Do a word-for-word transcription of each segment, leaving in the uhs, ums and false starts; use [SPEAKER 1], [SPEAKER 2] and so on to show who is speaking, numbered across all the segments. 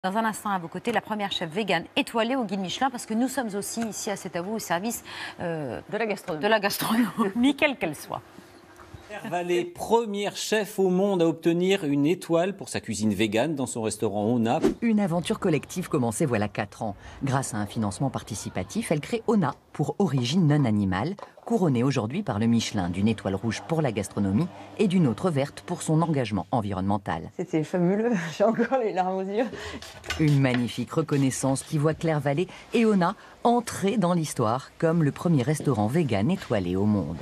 [SPEAKER 1] Dans un instant, à vos côtés, la première chef végane étoilée au guide Michelin, parce que nous sommes aussi ici à C'est à vous au service euh,
[SPEAKER 2] de la gastronomie,
[SPEAKER 1] de la gastronomie quelle qu'elle soit.
[SPEAKER 3] Claire Vallée, première chef au monde à obtenir une étoile pour sa cuisine végane dans son restaurant Ona.
[SPEAKER 4] Une aventure collective commencée voilà quatre ans. Grâce à un financement participatif, elle crée Ona pour origine non animale, couronnée aujourd'hui par le Michelin d'une étoile rouge pour la gastronomie et d'une autre verte pour son engagement environnemental.
[SPEAKER 2] C'était fabuleux, j'ai encore les larmes aux yeux.
[SPEAKER 4] Une magnifique reconnaissance qui voit Claire Vallée et Ona entrer dans l'histoire comme le premier restaurant vegan étoilé au monde.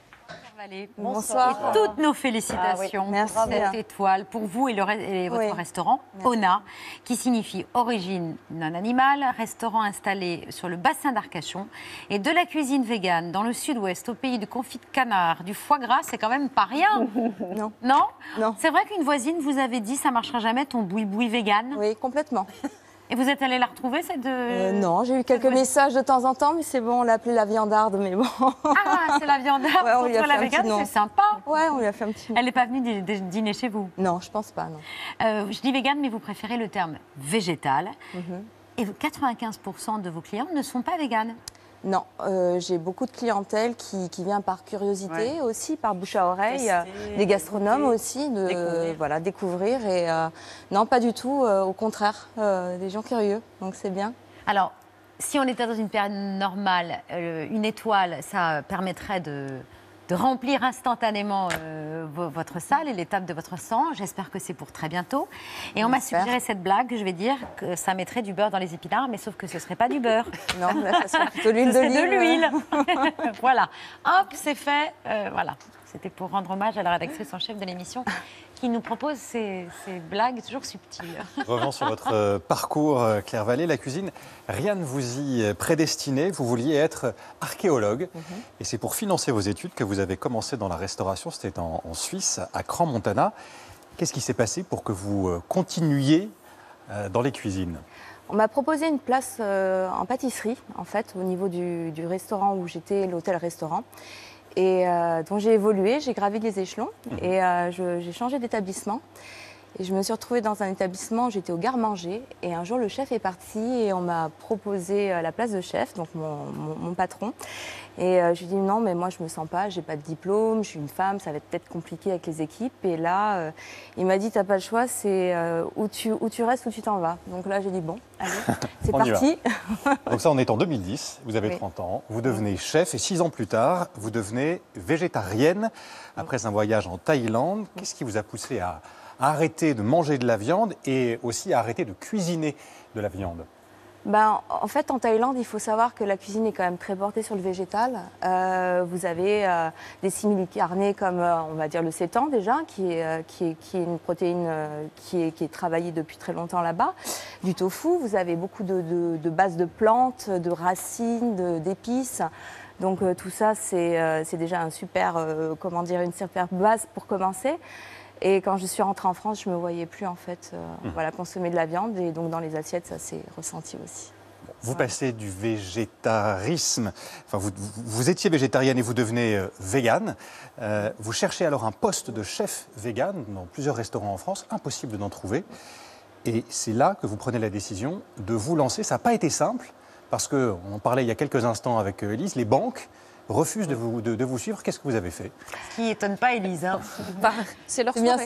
[SPEAKER 1] Bonsoir. Et toutes nos félicitations
[SPEAKER 2] ah oui,
[SPEAKER 1] pour cette étoile, pour vous et, le, et votre oui. restaurant, merci. Ona, qui signifie origine non animale, restaurant installé sur le bassin d'Arcachon, et de la cuisine végane dans le sud-ouest, au pays du confit de canard, du foie gras, c'est quand même pas rien.
[SPEAKER 2] Non.
[SPEAKER 1] Non,
[SPEAKER 2] non.
[SPEAKER 1] C'est vrai qu'une voisine vous avait dit, ça marchera jamais ton boui-boui végane.
[SPEAKER 2] Oui, complètement.
[SPEAKER 1] Et vous êtes allée la retrouver, cette...
[SPEAKER 2] Euh, non, j'ai eu quelques messages de temps en temps, mais c'est bon, on l'a appelée la viandarde, mais bon.
[SPEAKER 1] Ah, c'est la viandarde ouais, contre la végane, c'est sympa.
[SPEAKER 2] Ouais, on lui a fait un petit nom.
[SPEAKER 1] Elle n'est pas venue dîner chez vous?
[SPEAKER 2] Non, je pense pas, non.
[SPEAKER 1] Euh, je dis végane, mais vous préférez le terme végétal. Mm-hmm. Et quatre-vingt-quinze pour cent de vos clients ne sont pas véganes.
[SPEAKER 2] Non, euh, j'ai beaucoup de clientèle qui, qui vient par curiosité, ouais. aussi par bouche à oreille, Tester, des gastronomes goûter, aussi, de découvrir. Voilà, découvrir. Et euh, non, pas du tout, euh, au contraire, euh, des gens curieux, donc c'est bien.
[SPEAKER 1] Alors, si on était dans une période normale, euh, une étoile, ça permettrait de, de remplir instantanément euh, votre salle et l'étape de votre sang. J'espère que c'est pour très bientôt. Et on m'a suggéré cette blague, je vais dire que ça mettrait du beurre dans les épinards, mais sauf que ce ne serait pas du beurre.
[SPEAKER 2] Non, là, ça serait plutôt l'huile d'olive.
[SPEAKER 1] de l'huile. Voilà. Hop, c'est fait. Euh, voilà. C'était pour rendre hommage à la rédactrice en chef de l'émission qui nous propose ces, ces blagues toujours subtiles.
[SPEAKER 5] Revenons sur votre euh, parcours, euh, Claire Vallée. La cuisine, rien ne vous y prédestinait. Vous vouliez être archéologue. Mm-hmm. Et c'est pour financer vos études que vous avez commencé dans la restauration. C'était en, en Suisse, à Crans-Montana. Qu'est-ce qui s'est passé pour que vous euh, continuiez euh, dans les cuisines ?
[SPEAKER 2] On m'a proposé une place euh, en pâtisserie, en fait, au niveau du, du restaurant où j'étais, l'hôtel-restaurant. Et euh, donc j'ai évolué, j'ai gravi les échelons mmh. et euh, je, j'ai changé d'établissement. Et je me suis retrouvée dans un établissement, j'étais au garde-manger. Et un jour, le chef est parti et on m'a proposé la place de chef, donc mon, mon, mon patron. Et euh, je lui ai dit non, mais moi je me sens pas, j'ai pas de diplôme, je suis une femme, ça va être peut-être compliqué avec les équipes. Et là, euh, il m'a dit t'as pas le choix, c'est euh, où, tu, où tu restes, où tu t'en vas. Donc là, j'ai dit bon, allez, c'est parti.
[SPEAKER 5] Donc ça, on est en deux mille dix, vous avez oui. trente ans, vous devenez chef et six ans plus tard, vous devenez végétarienne après un voyage en Thaïlande. Qu'est-ce qui vous a poussé à, à arrêter de manger de la viande et aussi à arrêter de cuisiner de la viande ?
[SPEAKER 2] Ben, en fait, en Thaïlande, il faut savoir que la cuisine est quand même très portée sur le végétal. Euh, vous avez euh, des simili carnés comme, euh, on va dire, le sétan déjà, qui est, euh, qui est, qui est une protéine euh, qui, est, qui est travaillée depuis très longtemps là-bas. Du tofu, vous avez beaucoup de, de, de bases de plantes, de racines, de, d'épices. Donc euh, tout ça, c'est, euh, c'est déjà un super, euh, comment dire, une super base pour commencer. Et quand je suis rentrée en France, je ne me voyais plus en fait euh, mmh. voilà, consommer de la viande. Et donc dans les assiettes, ça s'est ressenti aussi.
[SPEAKER 5] Vous voilà. passez du végétarisme, enfin vous, vous étiez végétarienne et vous devenez euh, végane. Euh, vous cherchez alors un poste de chef végane dans plusieurs restaurants en France, impossible d'en trouver. Et c'est là que vous prenez la décision de vous lancer. Ça n'a pas été simple, parce qu'on en parlait il y a quelques instants avec Élise, les banques refusent de vous, de, de vous suivre. Qu'est-ce que vous avez fait?
[SPEAKER 1] Ce qui étonne pas Élise. Hein.
[SPEAKER 2] C'est leur soirée.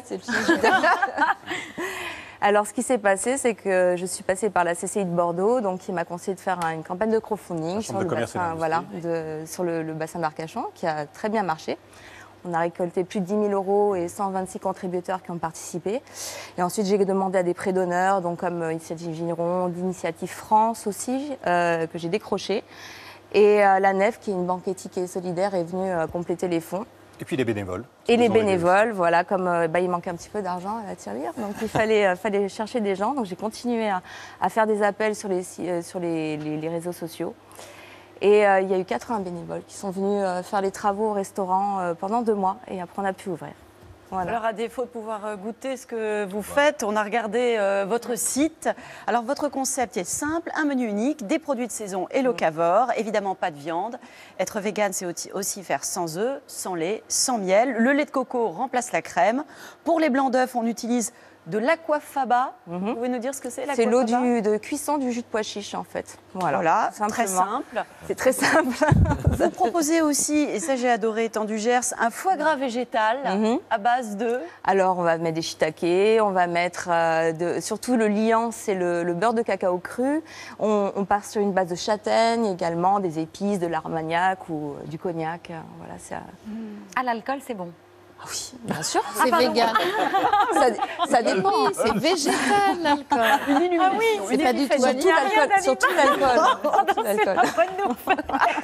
[SPEAKER 2] Alors, ce qui s'est passé, c'est que je suis passée par la C C I de Bordeaux, donc qui m'a conseillé de faire une campagne de crowdfunding sur, le bassin, voilà, de, sur le, le bassin d'Arcachon, qui a très bien marché. On a récolté plus de dix mille euros et cent vingt-six contributeurs qui ont participé. Et ensuite, j'ai demandé à des prêts d'honneur, donc comme Initiative Gironde, Initiative France aussi, euh, que j'ai décroché. Et euh, la Nef, qui est une banque éthique et solidaire, est venue euh, compléter les fonds.
[SPEAKER 5] Et puis les bénévoles.
[SPEAKER 2] Et les bénévoles, voilà, comme euh, bah, il manquait un petit peu d'argent à la tirelire, donc il fallait, euh, fallait chercher des gens. Donc j'ai continué à, à faire des appels sur les, euh, sur les, les, les réseaux sociaux. Et euh, il y a eu quatre-vingts bénévoles qui sont venus euh, faire les travaux au restaurant euh, pendant deux mois. Et après, on a pu ouvrir.
[SPEAKER 6] Voilà. Alors, à défaut de pouvoir goûter ce que vous faites, on a regardé euh, votre site. Alors, votre concept est simple, un menu unique, des produits de saison et locavores, évidemment pas de viande. Être végane, c'est aussi faire sans œufs, sans lait, sans miel. Le lait de coco remplace la crème. Pour les blancs d'œufs, on utilise de l'aquafaba.
[SPEAKER 2] Mhm.
[SPEAKER 6] Vous pouvez nous dire ce que c'est
[SPEAKER 2] C'est l'eau
[SPEAKER 6] l'aquafaba?
[SPEAKER 2] du- de cuisson du jus de pois chiche, en fait. Voilà,
[SPEAKER 6] Voilà,
[SPEAKER 2] tout
[SPEAKER 6] très
[SPEAKER 2] simplement.
[SPEAKER 6] simple.
[SPEAKER 2] C'est très simple.
[SPEAKER 6] Vous proposez aussi, et ça j'ai adoré étant du Gers, un foie gras végétal
[SPEAKER 2] Mhm.
[SPEAKER 6] à base de...
[SPEAKER 2] Alors, on va mettre des shiitake, on va mettre euh, de, surtout le liant, c'est le, le beurre de cacao cru. On, on part sur une base de châtaigne également, des épices, de l'armagnac ou euh, du cognac. euh, Voilà, ça.
[SPEAKER 1] À l'alcool, c'est bon.
[SPEAKER 2] Ah oui, bien sûr.
[SPEAKER 7] C'est vegan.
[SPEAKER 2] Ça, ça dépend.
[SPEAKER 7] C'est végétal, l'alcool.
[SPEAKER 6] Une illumination.
[SPEAKER 1] Ah oui,
[SPEAKER 7] C'est pas du tout
[SPEAKER 2] Surtout l'alcool. Surtout l'alcool. Surtout l'alcool.
[SPEAKER 1] Bonne nouvelle.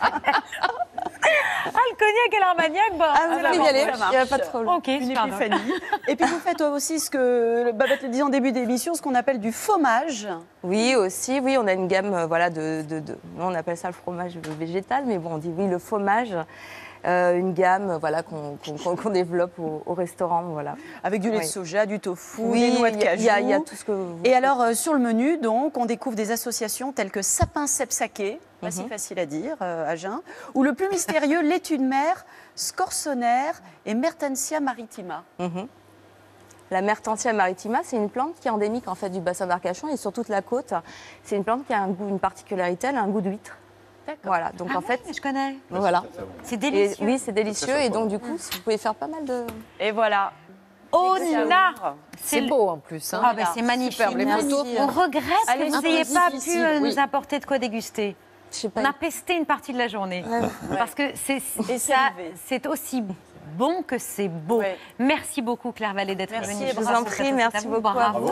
[SPEAKER 1] Ah, le cognac et l'armagnac, bon.
[SPEAKER 2] Ah, vous
[SPEAKER 6] Ah,
[SPEAKER 2] pouvez
[SPEAKER 6] bon,
[SPEAKER 2] y aller,
[SPEAKER 6] ça
[SPEAKER 2] il
[SPEAKER 6] marche.
[SPEAKER 2] n'y a pas de problème.
[SPEAKER 1] Ok,
[SPEAKER 6] Une
[SPEAKER 1] super.
[SPEAKER 6] épiphanie. Et puis vous faites aussi ce que Babette le disait en début d'émission, ce qu'on appelle du fromage.
[SPEAKER 2] Oui, aussi, oui, on a une gamme, euh, voilà, de, de, de- nous, on appelle ça le fromage végétal, mais bon, on dit oui, le fromage, euh, une gamme, euh, voilà, qu'on qu'on- qu'on- qu'on développe au, au restaurant, voilà.
[SPEAKER 6] Avec du lait de
[SPEAKER 2] Oui.
[SPEAKER 6] soja, du tofu,
[SPEAKER 2] Oui,
[SPEAKER 6] des noix de
[SPEAKER 2] il y a-
[SPEAKER 6] cajou.
[SPEAKER 2] il y, a- il y a tout ce que vous...
[SPEAKER 6] Et alors, euh, sur le menu, donc, on découvre des associations telles que Sapin Sepsaké, pas si
[SPEAKER 2] Mhm.
[SPEAKER 6] facile à dire, euh, à Jeun, ou le plus mystérieux, laitue de mer, scorsonère et Mertensia maritima.
[SPEAKER 2] Mhm. La Mertensia maritima, c'est une plante qui est endémique en fait du bassin d'Arcachon et sur toute la côte. C'est une plante qui a un goût, une particularité, elle a un goût d'huître.
[SPEAKER 6] D'accord.
[SPEAKER 2] Voilà, donc
[SPEAKER 1] Ah
[SPEAKER 2] en fait,
[SPEAKER 1] ouais, je connais.
[SPEAKER 2] voilà.
[SPEAKER 1] C'est
[SPEAKER 2] Et,
[SPEAKER 1] délicieux.
[SPEAKER 2] oui, c'est délicieux et donc du coup, vous pouvez faire pas mal de...
[SPEAKER 6] Et voilà.
[SPEAKER 1] Oh,
[SPEAKER 6] Et ça
[SPEAKER 1] Nina.
[SPEAKER 6] ouvre.
[SPEAKER 7] C'est
[SPEAKER 1] le-
[SPEAKER 7] beau en plus. Hein.
[SPEAKER 1] Ah, ben c'est magnifique.
[SPEAKER 7] Superbe. Les
[SPEAKER 2] Merci.
[SPEAKER 7] photos.
[SPEAKER 1] On regrette
[SPEAKER 6] Allez,
[SPEAKER 1] que vous
[SPEAKER 6] un peu
[SPEAKER 1] n'ayez pas pu
[SPEAKER 7] difficile,
[SPEAKER 1] euh,
[SPEAKER 7] oui.
[SPEAKER 1] nous apporter de quoi déguster.
[SPEAKER 2] Je sais
[SPEAKER 1] On
[SPEAKER 2] pas.
[SPEAKER 1] a pesté une partie de la journée. Parce que c'est
[SPEAKER 6] Et
[SPEAKER 1] ça,
[SPEAKER 6] salivé.
[SPEAKER 1] c'est aussi bon que c'est beau.
[SPEAKER 6] Ouais.
[SPEAKER 1] Merci beaucoup Claire Vallée d'être
[SPEAKER 6] Merci
[SPEAKER 1] venue.
[SPEAKER 6] et
[SPEAKER 1] Je vous
[SPEAKER 6] bravo.
[SPEAKER 1] en prie,
[SPEAKER 2] Merci
[SPEAKER 1] merci
[SPEAKER 2] beaucoup à
[SPEAKER 1] beaucoup.
[SPEAKER 2] vous.